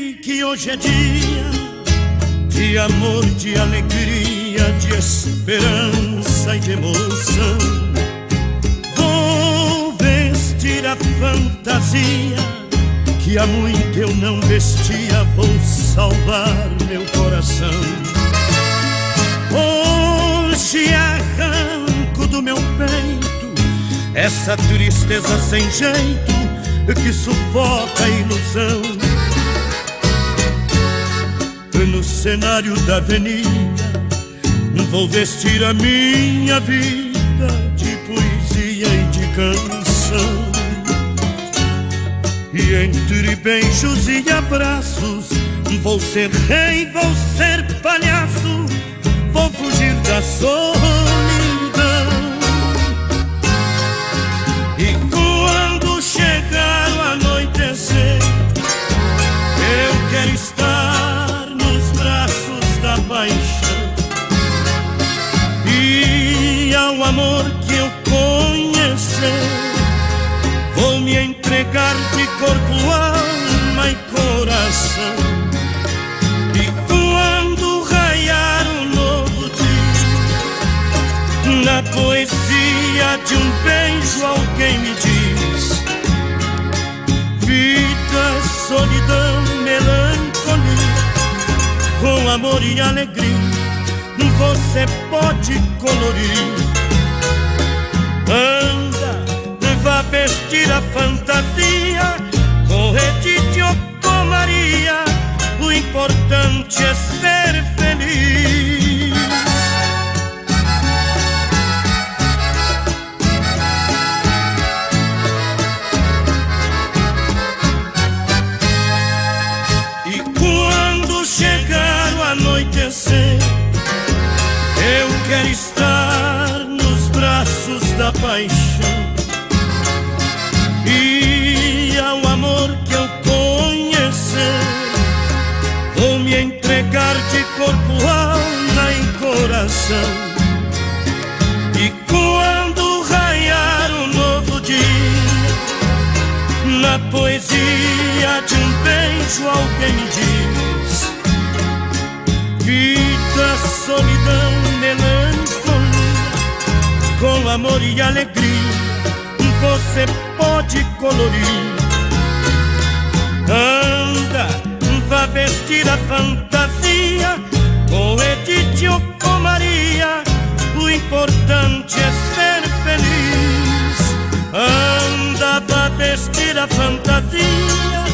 vi que hoje é dia de amor, de alegria, de esperança e de emoção. Vou vestir a fantasia que há muito eu não vestia. Vou salvar meu coração. Hoje arranco do meu peito essa tristeza sem jeito que sufoca a ilusão. No cenário da avenida vou vestir a minha vida de poesia e de canção. E entre beijos e abraços vou ser rei, vou ser palhaço, vou fugir da solidão. E quando chegar o anoitecer, eu quero estar nos braços da paixão. E ao amor que eu conhecer, vou me entregar de corpo, alma e coração. E quando raiar um novo dia, na poesia de um beijo alguém me diz: vida, solidão, melancolia, com amor e alegria você pode colorir. Anda, vá vestir a fantasia com Edith ou com Maria, o importante é ser feliz. E quando chegar o anoitecer, eu quero estar nos braços da paixão. E ao amor que eu conhecer, vou me entregar de corpo, alma e coração. E quando raiar um novo dia, na poesia de um beijo alguém me diz: vida, solidão, melancolia, com amor e alegria você pode colorir. Anda, vá vestir a fantasia com Edith ou com Maria, o importante é ser feliz. Anda, vá vestir a fantasia